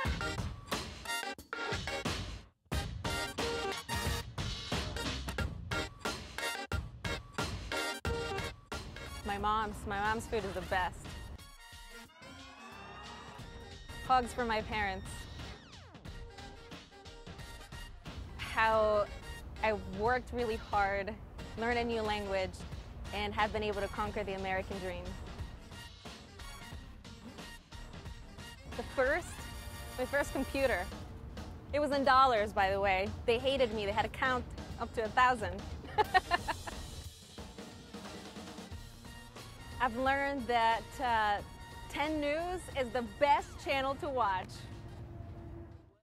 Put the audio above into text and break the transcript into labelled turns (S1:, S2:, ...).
S1: My mom's food is the best. Hugs for my parents. How I worked really hard, learned a new language, and have been able to conquer the American dream. My first computer. It was in dollars, by the way. They hated me. They had to count up to 1,000. I've learned that 10 News is the best channel to watch.